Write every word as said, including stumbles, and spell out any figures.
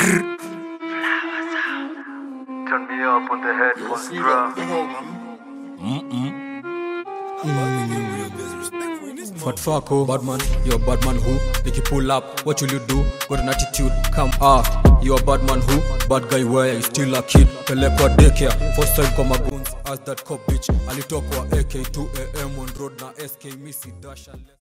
Turn me up on the headphones, bro. Mm-mm. Fat Fako, Badman, you're Badman who? Make you pull up, what will you do? Got an attitude, come ah. You're Badman who? Bad guy where you still a kid. Pelekwa daycare, first time kwa magoons. Ask that cop bitch, alitokwa A K two A M on road na S K Missy Dash.